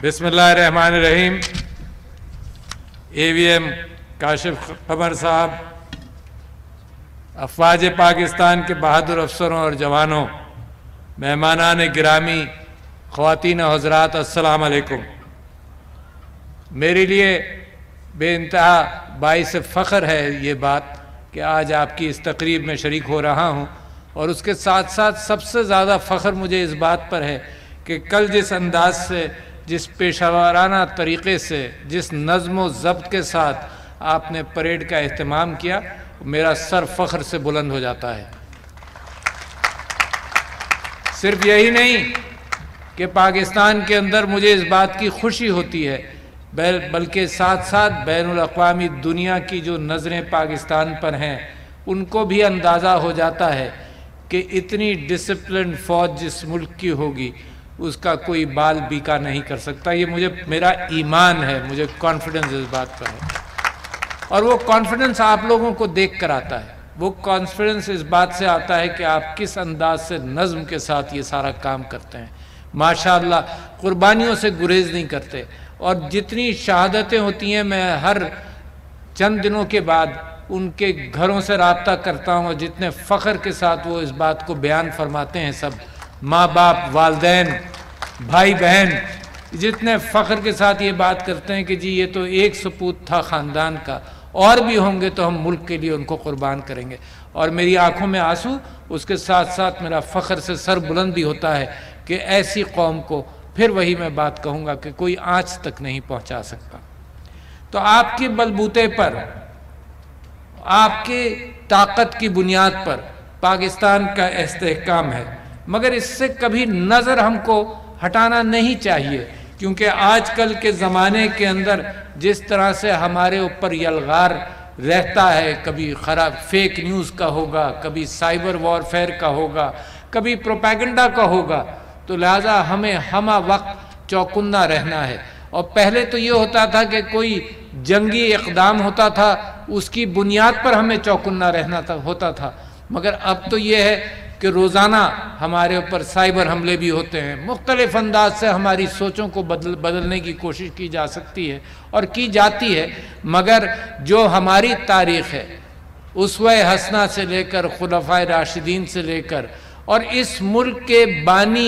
बिस्मिल्लाहिर्रहमानिर्रहीम। AVM काशिफ कमर साहब, अफवाज पाकिस्तान के बहादुर अफसरों और जवानों, मेहमानान गिरामी, ख़वातीन और हज़रात, अस्सलाम अलैकुम। मेरे लिए बेइंतहा बाइस फ़ख्र है ये बात कि आज आपकी इस तकरीब में शरीक हो रहा हूँ, और उसके साथ साथ सबसे ज़्यादा फ़ख्र मुझे इस बात पर है कि कल जिस अंदाज से, जिस पेशावराना तरीक़े से, जिस नज़्म व ज़ब्त के साथ आपने परेड का एहतमाम किया, मेरा सर फ़ख्र से बुलंद हो जाता है। सिर्फ यही नहीं कि पाकिस्तान के अंदर मुझे इस बात की खुशी होती है, बल्कि साथ साथ बैनुल अक़वामी दुनिया की जो नज़रें पाकिस्तान पर हैं, उनको भी अंदाज़ा हो जाता है कि इतनी डिसिप्लिन फ़ौज जिस मुल्क की होगी उसका कोई बाल बीका नहीं कर सकता। ये मेरा ईमान है, मुझे कॉन्फिडेंस इस बात पर है, और वो कॉन्फिडेंस आप लोगों को देख कर आता है। वो कॉन्फिडेंस इस बात से आता है कि आप किस अंदाज से नज़्म के साथ ये सारा काम करते हैं। माशाअल्लाह, कुर्बानियों से गुरेज नहीं करते, और जितनी शहादतें होती हैं, मैं हर चंद दिनों के बाद उनके घरों से राब्ता करता हूँ, और जितने फ़ख्र के साथ वो इस बात को बयान फरमाते हैं, सब माँ बाप, वालदैन, भाई बहन, जितने फ़ख्र के साथ ये बात करते हैं कि जी ये तो एक सपूत था ख़ानदान का, और भी होंगे तो हम मुल्क के लिए उनको कुर्बान करेंगे। और मेरी आंखों में आंसू, उसके साथ साथ मेरा फ़ख्र से सर बुलंद भी होता है कि ऐसी कौम को, फिर वही मैं बात कहूँगा कि कोई आँच तक नहीं पहुँचा सकता। तो आपकी बलबूते पर, आपकी ताकत की बुनियाद पर पाकिस्तान का इस्तेहकाम है, मगर इससे कभी नज़र हमको हटाना नहीं चाहिए, क्योंकि आजकल के ज़माने के अंदर जिस तरह से हमारे ऊपर यलगार रहता है, कभी खराब फेक न्यूज़ का होगा, कभी साइबर वॉरफेयर का होगा, कभी प्रोपेगेंडा का होगा, तो लिहाजा हमें हमा वक्त चौकन्ना रहना है। और पहले तो ये होता था कि कोई जंगी इक़दाम होता था, उसकी बुनियाद पर हमें चौकन्ना रहना होता था, मगर अब तो ये है कि रोज़ाना हमारे ऊपर साइबर हमले भी होते हैं। मुख्तलिफ़ अंदाज से हमारी सोचों को बदलने की कोशिश की जा सकती है और की जाती है, मगर जो हमारी तारीख़ है, उसवे हसना से लेकर खुलफ़ाए राशिदीन से लेकर, और इस मुल्क के बानी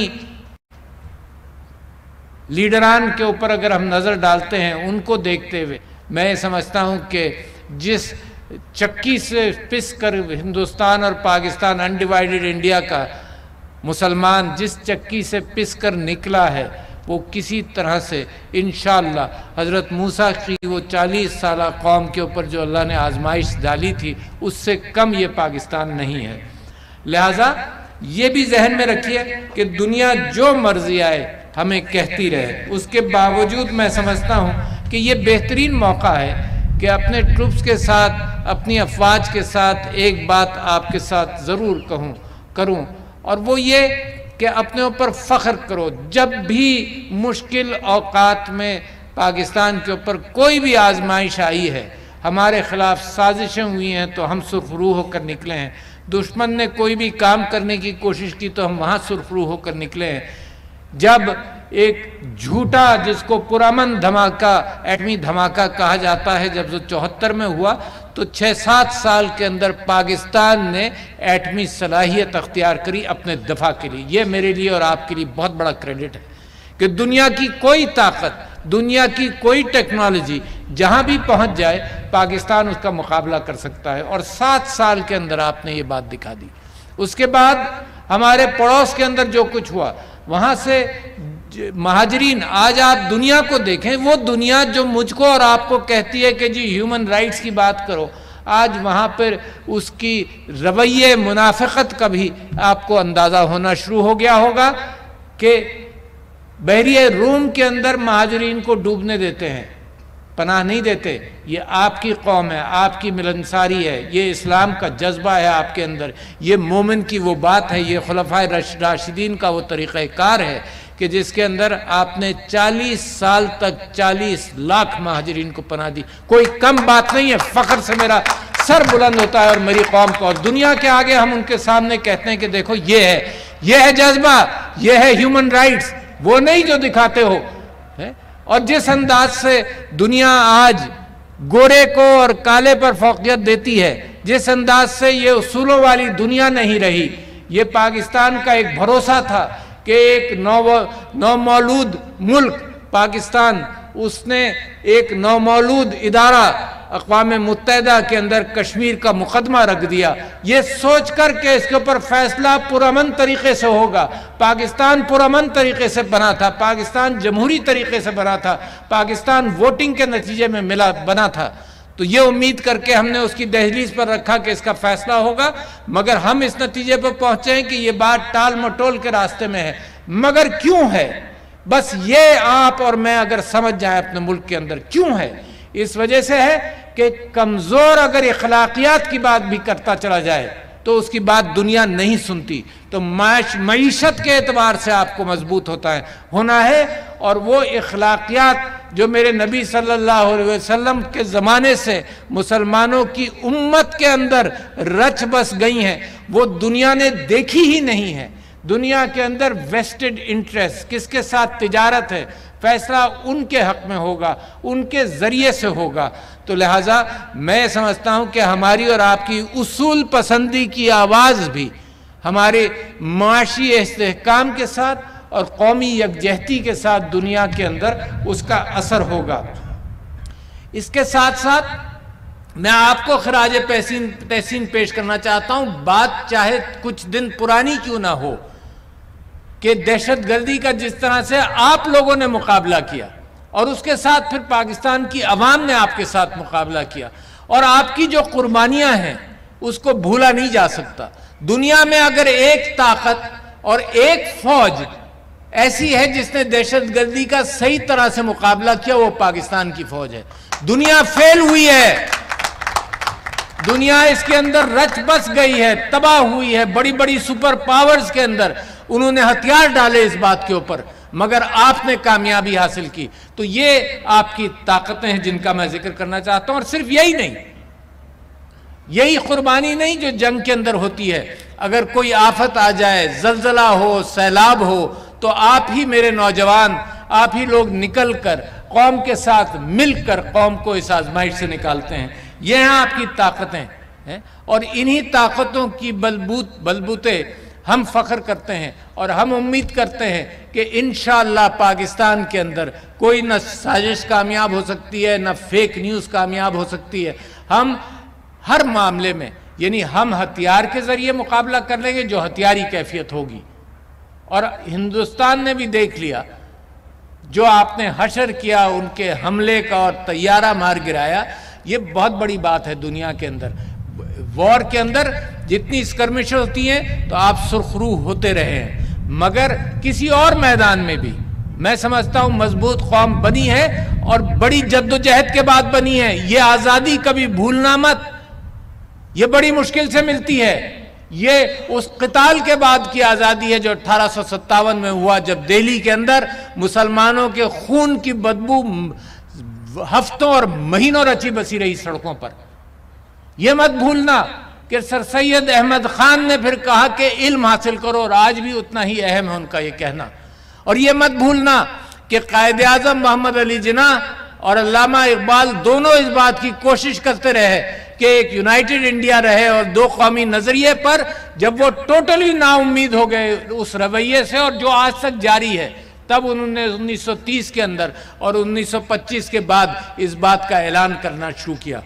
लीडरान के ऊपर अगर हम नज़र डालते हैं, उनको देखते हुए मैं समझता हूँ कि जिस चक्की से पिस कर हिंदुस्तान और पाकिस्तान, अनडिवाइडेड इंडिया का मुसलमान जिस चक्की से पिस कर निकला है, वो किसी तरह से इंशाअल्लाह हज़रत मूसा की वो 40 साला कौम के ऊपर जो अल्लाह ने आजमाइश डाली थी, उससे कम ये पाकिस्तान नहीं है। लिहाजा ये भी जहन में रखिए कि दुनिया जो मर्जी आए हमें कहती रहे, उसके बावजूद मैं समझता हूँ कि ये बेहतरीन मौका है कि अपने ट्रूप्स के साथ, अपनी अफवाज के साथ एक बात आपके साथ ज़रूर करूँ, और वो ये कि अपने ऊपर फ़ख्र करो। जब भी मुश्किल औक़ात में पाकिस्तान के ऊपर कोई भी आजमाइश आई है, हमारे ख़िलाफ़ साजिशें हुई हैं, तो हम सुरखरू होकर निकले हैं। दुश्मन ने कोई भी काम करने की कोशिश की तो हम वहाँ सुरखरू होकर निकले हैं। जब एक झूठा, जिसको पुरअमन धमाका, एटमी धमाका कहा जाता है, जब जो 74 में हुआ, तो 6-7 साल के अंदर पाकिस्तान ने एटमी सलाहियत अख्तियार करी अपने दफा के लिए। ये मेरे लिए और आपके लिए बहुत बड़ा क्रेडिट है कि दुनिया की कोई ताकत, दुनिया की कोई टेक्नोलॉजी जहां भी पहुंच जाए, पाकिस्तान उसका मुकाबला कर सकता है, और 7 साल के अंदर आपने ये बात दिखा दी। उसके बाद हमारे पड़ोस के अंदर जो कुछ हुआ, वहां से महाजरीन, आज आप दुनिया को देखें, वो दुनिया जो मुझको और आपको कहती है कि जी ह्यूमन राइट्स की बात करो, आज वहाँ पर उसकी रवैये मुनाफिकत का भी आपको अंदाज़ा होना शुरू हो गया होगा कि बहरिया रूम के अंदर महाजरीन को डूबने देते हैं, पनाह नहीं देते। ये आपकी कौम है, आपकी मिलनसारी है, ये इस्लाम का जज्बा है आपके अंदर, ये मोमिन की वो बात है, ये खुलफाए राशिदीन का वो तरीक़ाकार है कि जिसके अंदर आपने 40 साल तक 40 लाख महाजरीन को पनाह दी। कोई कम बात नहीं है, फ़ख्र से मेरा सर बुलंद होता है और मेरी कौम को, और दुनिया के आगे हम उनके सामने कहते हैं कि देखो ये है जज्बा, ये है ह्यूमन राइट्स, वो नहीं जो दिखाते हो है। اور جس انداز سے دنیا آج گورے کو اور کالے پر فوقیت دیتی ہے، جس انداز سے یہ اصولوں والی دنیا نہیں رہی، یہ پاکستان کا ایک بھروسہ تھا کہ ایک نومولود ملک پاکستان، اس نے ایک نومولود ادارہ اقوام متحدہ کے اندر کشمیر کا مقدمہ رکھ دیا، یہ سوچ کر کہ اس کے اوپر فیصلہ پرامن طریقے سے ہوگا۔ پاکستان پرامن طریقے سے بنا تھا، پاکستان جمہوری طریقے سے بنا تھا، پاکستان ووٹنگ کے نتیجے میں بنا تھا۔ تو یہ امید کر کے ہم نے اس کی دہلیز پر رکھا کہ اس کا فیصلہ ہوگا، مگر ہم اس نتیجے پر پہنچے ہیں کہ یہ بات ٹال مٹول کے راستے میں ہے۔ مگر کیوں ہے؟ بس یہ آپ اور میں اگر سمجھ جائیں اپنے ملک کے اندر کیوں ہے، اس وجہ سے ہے کہ کمزور اگر اخلاقیات کی بات بھی کرتا چلا جائے تو اس کی بات دنیا نہیں سنتی، تو معیشت کے اعتبار سے آپ کو مضبوط ہونا ہے، اور وہ اخلاقیات جو میرے نبی صلی اللہ علیہ وسلم کے زمانے سے مسلمانوں کی امت کے اندر رچ بس گئی ہیں، وہ دنیا نے دیکھی ہی نہیں ہے۔ دنیا کے اندر ویسٹڈ انٹرسٹ، کس کے ساتھ تجارت ہے، فیصلہ ان کے حق میں ہوگا، ان کے ذریعے سے ہوگا۔ تو لہٰذا میں سمجھتا ہوں کہ ہماری اور آپ کی اصول پسندی کی آواز بھی ہمارے معاشی استحکام کے ساتھ اور قومی یکجہتی کے ساتھ دنیا کے اندر اس کا اثر ہوگا۔ اس کے ساتھ ساتھ میں آپ کو خراج تحسین پیش کرنا چاہتا ہوں، بات چاہے کچھ دن پرانی کیوں نہ ہو، کہ دہشت گردی کا جس طرح سے آپ لوگوں نے مقابلہ کیا اور اس کے ساتھ پھر پاکستان کی عوام نے آپ کے ساتھ مقابلہ کیا، اور آپ کی جو قربانیاں ہیں اس کو بھولا نہیں جا سکتا۔ دنیا میں اگر ایک طاقت اور ایک فوج ایسی ہے جس نے دہشت گردی کا صحیح طرح سے مقابلہ کیا، وہ پاکستان کی فوج ہے۔ دنیا فیل ہوئی ہے، دنیا اس کے اندر رچ بس گئی ہے، تباہ ہوئی ہے، بڑی بڑی سپر پاورز کے اندر انہوں نے ہتھیار ڈالے اس بات کے اوپر، مگر آپ نے کامیابی حاصل کی۔ تو یہ آپ کی طاقتیں ہیں جن کا میں ذکر کرنا چاہتا ہوں، اور صرف یہی نہیں، یہی قربانی نہیں جو جنگ کے اندر ہوتی ہے۔ اگر کوئی آفت آ جائے، زلزلہ ہو، سیلاب ہو، تو آپ ہی میرے نوجوان، آپ ہی لوگ نکل کر قوم کے ساتھ مل کر قوم کو اس آزمائش سے نکالتے ہیں۔ یہ ہیں آپ کی طاقتیں، اور انہی طاقتوں کی بلبوتے ہم فخر کرتے ہیں، اور ہم امید کرتے ہیں کہ انشاءاللہ پاکستان کے اندر کوئی نہ سازش کامیاب ہو سکتی ہے، نہ فیک نیوز کامیاب ہو سکتی ہے۔ ہم ہر معاملے میں، یعنی ہم ہتھیار کے ذریعے مقابلہ کر لیں گے جو ہتھیاری کیفیت ہوگی، اور ہندوستان نے بھی دیکھ لیا جو آپ نے حشر کیا ان کے حملے کا اور طیارہ مار گرایا، یہ بہت بڑی بات ہے دنیا کے اندر۔ وار کے اندر جتنی اسکرمشیں ہوتی ہیں تو آپ سرخرو ہوتے رہے ہیں، مگر کسی اور میدان میں بھی میں سمجھتا ہوں مضبوط قوم بنی ہے، اور بڑی جد و جہد کے بعد بنی ہے۔ یہ آزادی کبھی بھولنا مت، یہ بڑی مشکل سے ملتی ہے۔ یہ اس قتال کے بعد کی آزادی ہے جو 1857 میں ہوا، جب دہلی کے اندر مسلمانوں کے خون کی بدبو ہفتوں اور مہینوں رچی بسی رہی سڑکوں پر۔ یہ مت بھولنا کہ سر سید احمد خان نے پھر کہا کہ علم حاصل کرو، اور آج بھی اتنا ہی اہم ہے ان کا یہ کہنا۔ اور یہ مت بھولنا کہ قائد اعظم محمد علی جناح اور علامہ اقبال دونوں اس بات کی کوشش کرتے رہے کہ ایک یونائٹڈ انڈیا رہے، اور دو قومی نظریے پر جب وہ ٹوٹلی نا امید ہو گئے اس رویے سے، اور جو آج تک جاری ہے، تب انہوں نے 1930 کے اندر اور 1925 کے بعد اس بات کا اعلان کرنا شروع کیا۔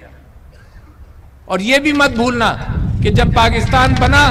اور یہ بھی مت بھولنا کہ جب پاکستان بنا،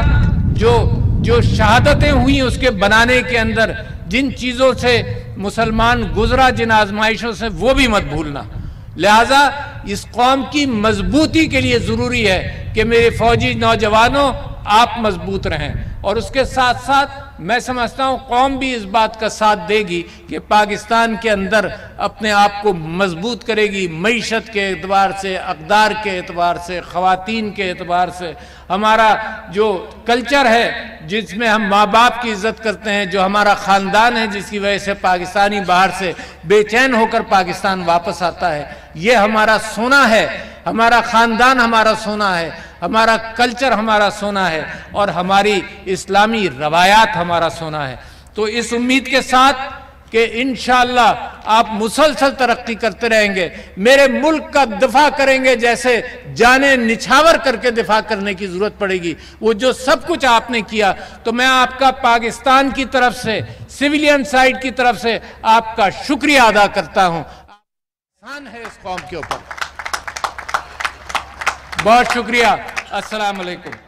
جو شہادتیں ہوئیں اس کے بنانے کے اندر، جن چیزوں سے مسلمان گزرا، جن آزمائشوں سے، وہ بھی مت بھولنا۔ لہٰذا اس قوم کی مضبوطی کے لیے ضروری ہے کہ میرے فوجی نوجوانوں آپ مضبوط رہیں، اور اس کے ساتھ ساتھ میں سمجھتا ہوں قوم بھی اس بات کا ساتھ دے گی کہ پاکستان کے اندر اپنے آپ کو مضبوط کرے گی، معیشت کے اعتبار سے، اقدار کے اعتبار سے، خواتین کے اعتبار سے۔ ہمارا جو کلچر ہے جس میں ہم ماں باپ کی عزت کرتے ہیں، جو ہمارا خاندان ہے جس کی وجہ سے پاکستانی باہر سے بے چین ہو کر پاکستان واپس آتا ہے، یہ ہمارا سونا ہے، ہمارا خاندان ہمارا سونا ہے، ہمارا کلچر ہمارا سونا ہے، اور ہماری اسلامی روایات ہمارا سونا ہے۔ تو اس امید کے ساتھ کہ انشاءاللہ آپ مسلسل ترقی کرتے رہیں گے، میرے ملک کا دفاع کریں گے جیسے جانیں نچھاور کر کے دفاع کرنے کی ضرورت پڑے گی۔ وہ جو سب کچھ آپ نے کیا، تو میں آپ کا پاکستان کی طرف سے، سویلین سائیڈ کی طرف سے آپ کا شکریہ ادا کرتا ہوں۔ احسان ہے اس قوم کے اوپر۔ بہت شکریہ۔ السلام علیکم۔